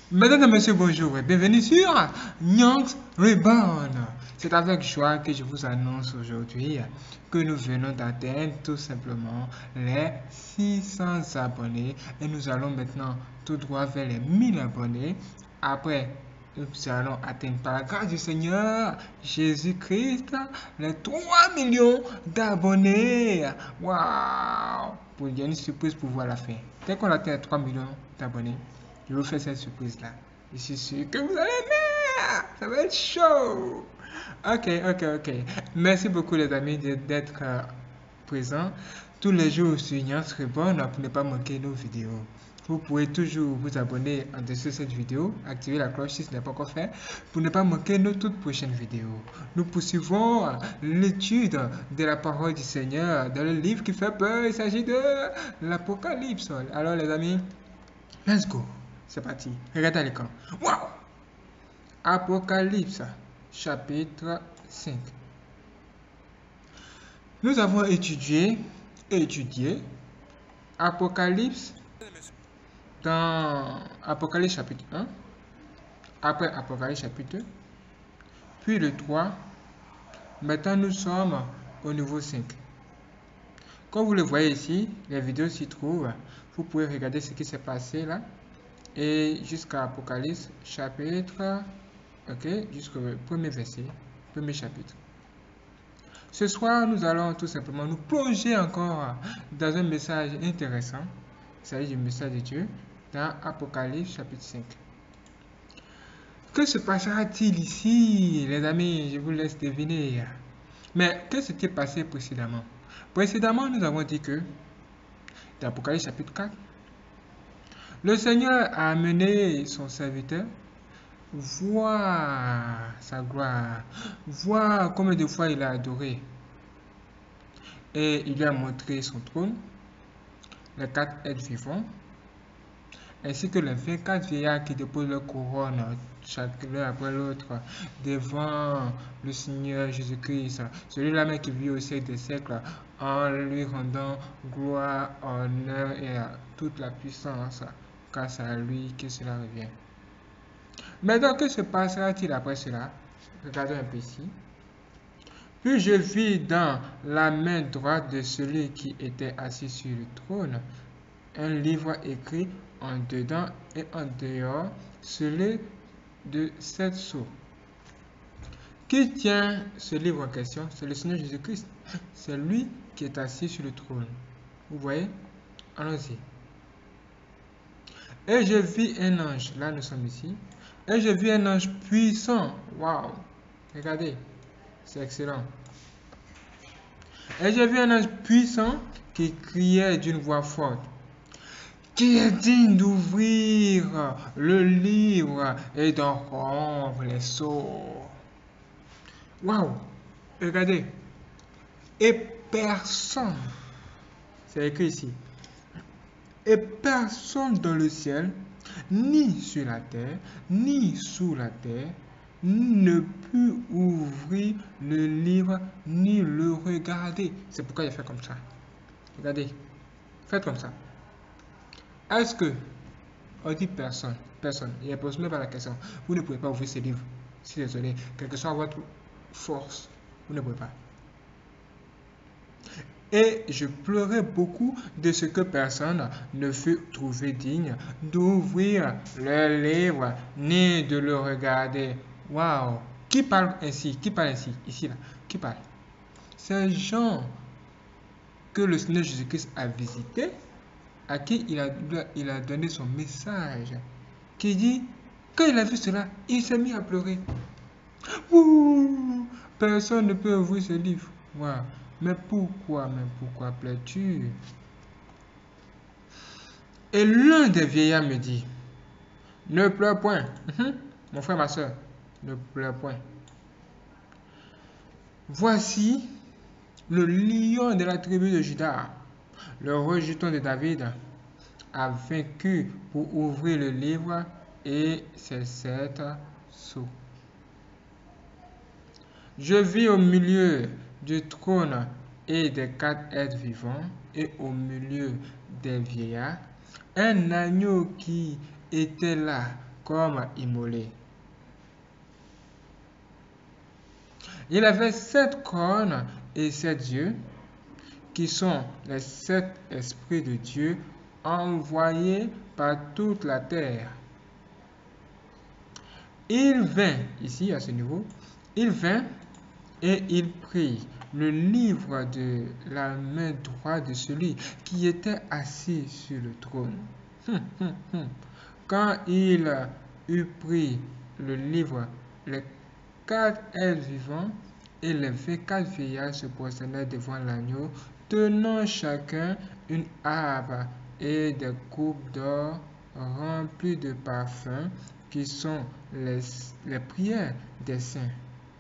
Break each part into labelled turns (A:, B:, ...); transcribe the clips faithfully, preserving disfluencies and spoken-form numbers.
A: Mesdames et messieurs, bonjour et bienvenue sur Nyong's Reborn. C'est avec joie que je vous annonce aujourd'hui que nous venons d'atteindre tout simplement les six cents abonnés et nous allons maintenant tout droit vers les mille abonnés. Après, nous allons atteindre par la grâce du Seigneur Jésus-Christ les trois millions d'abonnés. Waouh! Il y a une surprise pour vous à la fin. Dès qu'on atteint les trois millions d'abonnés, je vous fais cette surprise-là. Je suis sûr que vous allez aimer. Ça va être chaud. Ok, ok, ok. Merci beaucoup les amis d'être euh, présents tous les jours sur Nyong's Reborn pour ne pas manquer nos vidéos. Vous pouvez toujours vous abonner en dessous de cette vidéo, activer la cloche si ce n'est pas encore fait, pour ne pas manquer nos toutes prochaines vidéos. Nous poursuivons l'étude de la parole du Seigneur dans le livre qui fait peur. Il s'agit de l'Apocalypse. Alors les amis, let's go. C'est parti. Regardez l'écran. Waouh! Apocalypse, chapitre cinq. Nous avons étudié, étudié Apocalypse dans Apocalypse chapitre un, après Apocalypse chapitre deux, puis le trois. Maintenant, nous sommes au niveau cinq. Comme vous le voyez ici, les vidéos s'y trouvent. Vous pouvez regarder ce qui s'est passé là. Et jusqu'à Apocalypse chapitre, ok, jusqu'au premier verset, premier chapitre. Ce soir, nous allons tout simplement nous plonger encore dans un message intéressant. Il s'agit du message de Dieu dans Apocalypse chapitre cinq. Que se passera-t-il ici, les amis? Je vous laisse deviner. Mais que s'était passé précédemment? Précédemment, nous avons dit que dans Apocalypse chapitre quatre, le Seigneur a amené son serviteur voir sa gloire, voir combien de fois il a adoré. Et il lui a montré son trône, les quatre êtres vivants, ainsi que les vingt-quatre vieillards qui déposent leur couronne, chacun après l'autre, devant le Seigneur Jésus-Christ, celui-là même qui vit au siècle des siècles, en lui rendant gloire, honneur et toute la puissance, car c'est à lui que cela revient. Maintenant, que se passera-t-il après cela? Regardons un peu ici. Puis je vis dans la main droite de celui qui était assis sur le trône un livre écrit en dedans et en dehors, celui de sept sceaux. Qui tient ce livre en question? C'est le Seigneur Jésus-Christ. C'est lui qui est assis sur le trône. Vous voyez? Allons-y. Et je vis un ange. Là, nous sommes ici. Et je vis un ange puissant. Waouh! Regardez. C'est excellent. Et j'ai vu un ange puissant qui criait d'une voix forte. Qui est digne d'ouvrir le livre et d'en rompre les sceaux? Waouh! Regardez. Et personne, c'est écrit ici, et personne dans le ciel, ni sur la terre, ni sous la terre, ne put ouvrir le livre ni le regarder. C'est pourquoi il a fait comme ça. Regardez. Faites comme ça. Est-ce que on dit personne, personne, il ne pose même pas la question. Vous ne pouvez pas ouvrir ce livre. Je suis désolé. Quelle que soit votre force, vous ne pouvez pas. Et je pleurais beaucoup de ce que personne ne fut trouvé digne d'ouvrir le livre ni de le regarder. Waouh! Qui parle ainsi? Qui parle ainsi? Ici, là. Qui parle? Ces gens que le Seigneur Jésus-Christ a visités, à qui il a, il a donné son message, qui dit, quand il a vu cela, il s'est mis à pleurer. Ouh! Personne ne peut ouvrir ce livre. Waouh! Mais pourquoi, mais pourquoi pleures-tu? Et l'un des vieillards me dit, ne pleure point. Mmh. Mon frère, ma soeur, ne pleure point. Voici le lion de la tribu de Juda, le rejeton de David, a vaincu pour ouvrir le livre et ses sept sceaux. Je vis au milieu du trône et des quatre êtres vivants et au milieu des vieillards un agneau qui était là comme immolé. Il avait sept cornes et sept yeux, qui sont les sept esprits de Dieu envoyés par toute la terre. Il vint, ici à ce niveau, il vint et il prit le livre de la main droite de celui qui était assis sur le trône. Hum, hum, hum. Quand il eut pris le livre, les quatre êtres vivants et les vingt-quatre vieillards se prosternèrent devant l'agneau, tenant chacun une harpe et des coupes d'or remplies de parfums, qui sont les, les prières des saints.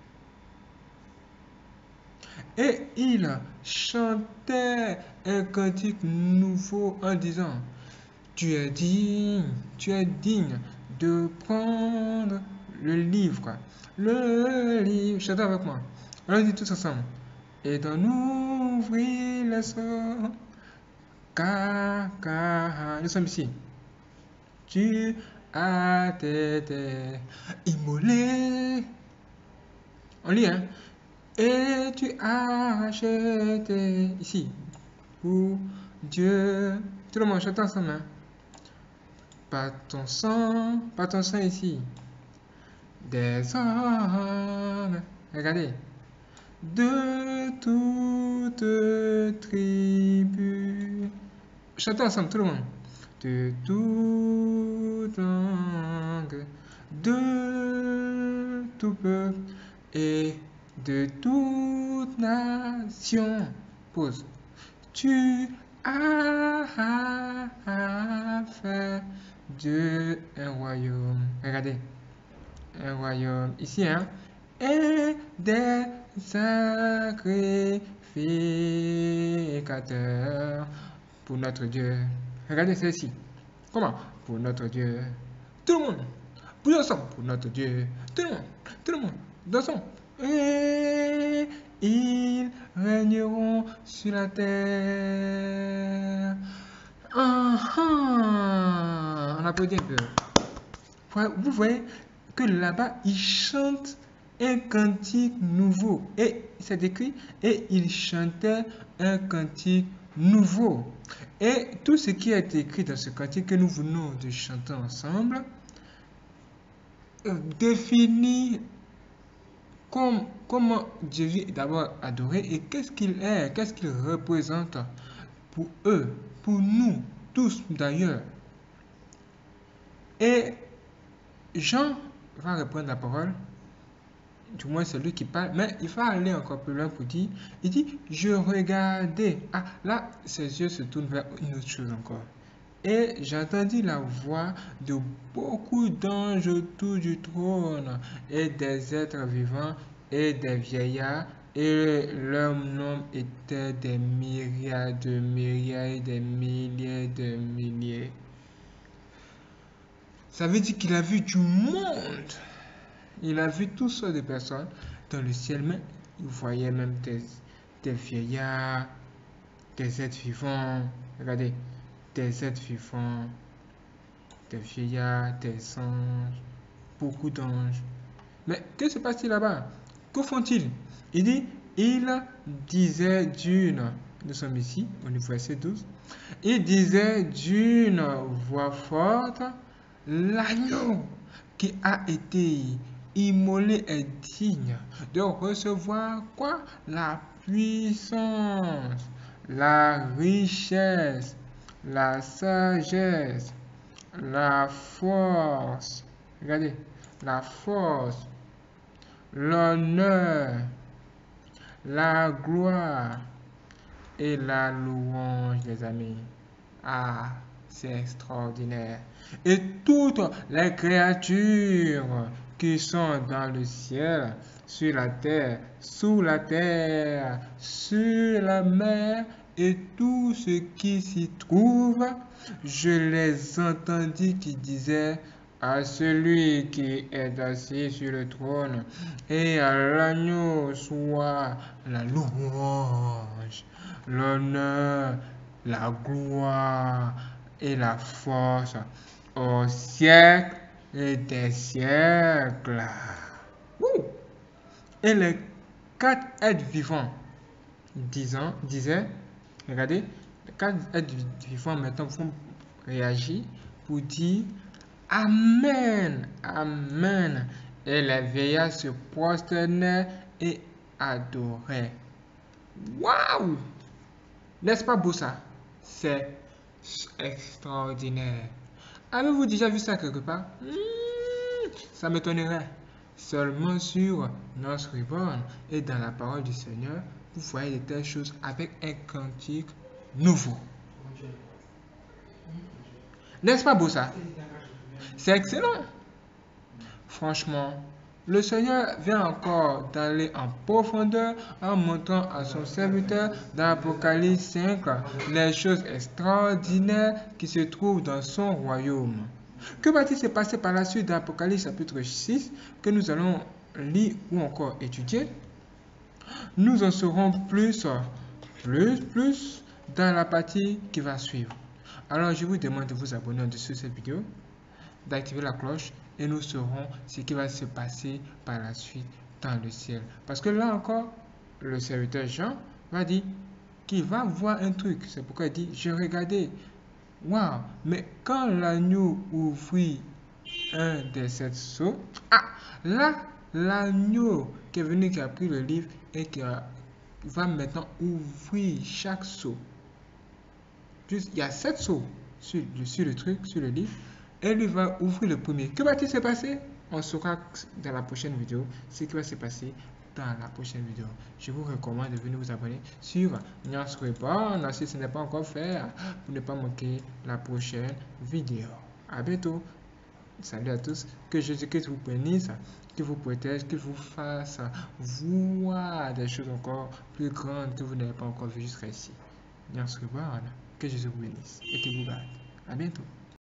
A: Et il chantait un cantique nouveau en disant: Tu es digne, tu es digne de prendre le livre, le livre. Chantez avec moi. On dit tous ensemble. Et d'en ouvrir les sorts, car, car, nous sommes ici. Tu as été immolé. On lit, hein? Et tu as acheté, ici, pour Dieu. Tout le monde chante ensemble, hein? Par ton sang, par ton sang ici, des hommes, regardez, de toutes tribus. Chantons ensemble, tout le monde. De toute langue, de tout peuple et de toute nation. Pause. Tu as fait de un royaume. Regardez. Un royaume. Ici, hein. Et des sacrificateurs pour notre Dieu. Regardez ceci. Comment? Pour notre Dieu. Tout le monde. Pour ensemble. Pour notre Dieu. Tout le monde. Tout le monde. Dansons. Et ils régneront sur la terre. Uh-huh. On applaudit un peu. Vous voyez que là-bas, ils chantent un cantique nouveau. Et c'est écrit, et ils chantaient un cantique nouveau. Et tout ce qui est écrit dans ce cantique que nous venons de chanter ensemble définit comme, comment Jésus est d'abord adoré et qu'est-ce qu'il est, qu'est-ce qu'il représente pour eux, pour nous, tous d'ailleurs. Et Jean va reprendre la parole, du moins c'est lui qui parle, mais il va aller encore plus loin pour dire, il dit, je regardais, ah là, ses yeux se tournent vers une autre chose encore. Et j'entendis la voix de beaucoup d'anges autour du trône et des êtres vivants et des vieillards, et leur nombre était des myriades de myriades, des milliers de milliers. Ça veut dire qu'il a vu du monde. Il a vu toutes sortes de personnes dans le ciel, mais il voyait même des, des vieillards, des êtres vivants. Regardez. Des êtres vivants, des vieillards, des anges, beaucoup d'anges. Mais que se passe-t-il là-bas? Que font-ils? Il dit, il disait d'une, nous sommes ici, au verset douze, il disait d'une voix forte, l'agneau qui a été immolé est digne de recevoir quoi? La puissance, la richesse, la sagesse, la force, regardez, la force, l'honneur, la gloire et la louange, les amis. Ah, c'est extraordinaire. Et toutes les créatures qui sont dans le ciel, sur la terre, sous la terre, sur la mer, et tout ce qui s'y trouve, je les entendis qui disaient à celui qui est assis sur le trône et à l'agneau soit la louange, l'honneur, la gloire et la force au siècle et des siècles. Ouh. Et les quatre êtres vivants disant, disaient, regardez, les quatre êtres vivants maintenant vont réagir pour dire Amen, Amen. Et les vieillards se prosternaient et adoraient. Waouh! N'est-ce pas beau ça? C'est extraordinaire. Avez-vous déjà vu ça quelque part? Hmm, ça m'étonnerait. Seulement sur North Reborn et dans la parole du Seigneur, vous voyez de telles choses avec un cantique nouveau. N'est-ce pas beau ça? C'est excellent. Franchement, le Seigneur vient encore d'aller en profondeur en montrant à son serviteur dans l'Apocalypse cinq les choses extraordinaires qui se trouvent dans son royaume. Que va-t-il se passer par la suite dans l'Apocalypse chapitre six que nous allons lire ou encore étudier? Nous en saurons plus, plus, plus dans la partie qui va suivre. Alors je vous demande de vous abonner en-dessous de cette vidéo, d'activer la cloche et nous saurons ce qui va se passer par la suite dans le ciel. Parce que là encore, le serviteur Jean va dire qu'il va voir un truc. C'est pourquoi il dit, je regardais. Waouh! Mais quand l'agneau ouvrit un des sept sceaux, ah! Là, l'agneau qui est venu, qui a pris le livre et qui a, va maintenant ouvrir chaque sceau. Il y a sept sceaux sur, sur le truc, sur le livre. Et lui va ouvrir le premier. Que va-t-il se passer? On saura dans la prochaine vidéo ce qui va se passer dans la prochaine vidéo. Je vous recommande de venir vous abonner sur North Reborn si ce n'est pas encore fait pour ne pas manquer la prochaine vidéo. À bientôt. Salut à tous. Que Jésus-Christ vous bénisse, qu'il vous protège, qu'il vous fasse voir des choses encore plus grandes que vous n'avez pas encore vues jusqu'ici. North Reborn. Que Jésus vous bénisse et qu'il vous garde. À bientôt.